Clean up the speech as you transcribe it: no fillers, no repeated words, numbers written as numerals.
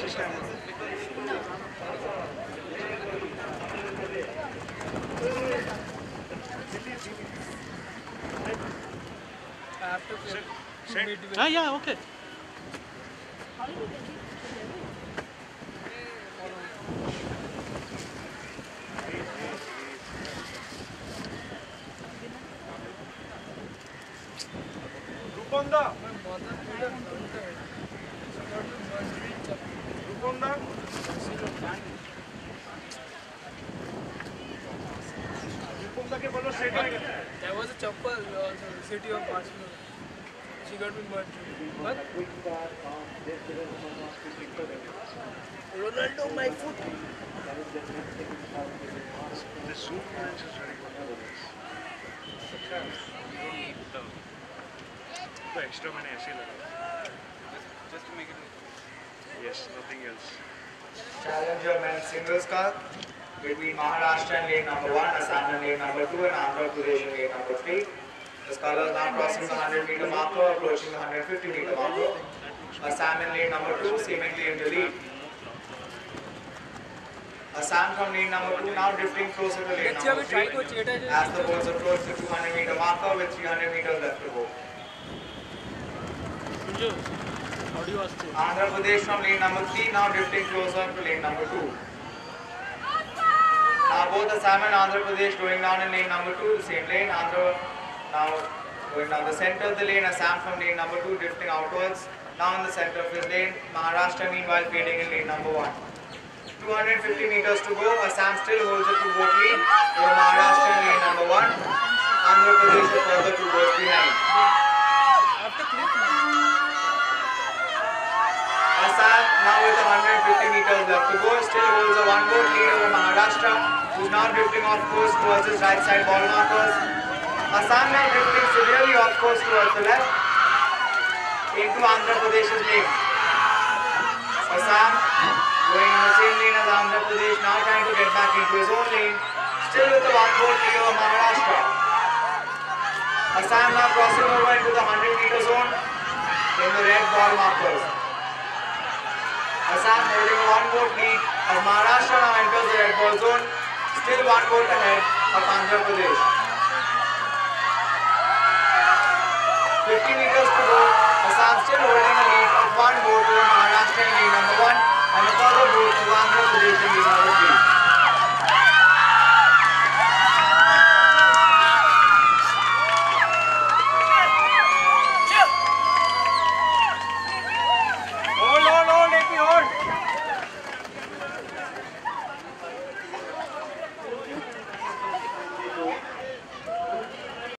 Yeah, okay. Ruponda. Ruponda. Ruponda के बोलो straight आएगा. There was a chopper also, city of Barcelona. She got me murdered. What? Ronaldo, my foot. The zoom lens is very good. तो extra मैंने ऐसे लगा. Just to make it. Yes, nothing else. Challenger men's singles car between Maharashtra in lane number 1, Assam in lane number 2 and Andhra Pradesh in lane number 3. The scholars now crossing the 100-meter marker, approaching the 150-meter marker. Assam in lane number 2, seemingly in the lead. Assam from lane number 2 now drifting closer to lane number 3 as the boats approach the 200-meter marker with 300 meters left to go. Andhra Pradesh from lane number 3 now drifting closer to lane number 2. Now both Assam and Andhra Pradesh going down in lane number 2, the same lane. Andhra now going down the center of the lane, Assam from lane number 2 drifting outwards. Now in the center of his lane, Maharashtra meanwhile fading in lane number 1. 250 meters to go, Assam still holds a two-boat lead over Maharashtra in lane number 1. Andhra Pradesh is further two boats behind. Assam now with 150 meters left to go, still holds a one-boat lead over Maharashtra, who is now drifting off course towards his right side ball markers. Assam now drifting severely off course towards the left into Andhra Pradesh's lane. Assam going in the same lane as Andhra Pradesh, now trying to get back into his own lane, still with the one-boat lead over Maharashtra. Assam now crossing over into the 100-meter zone in the red ball markers. Assam holding a one-boat lead as Maharashtra now enters the red ball zone, still one boat ahead of Andhra Pradesh. 50 meters to go, Assam still holding a lead of one boat over Maharashtra in lane number 1 and a further boat to Andhra Pradesh in lane number 3.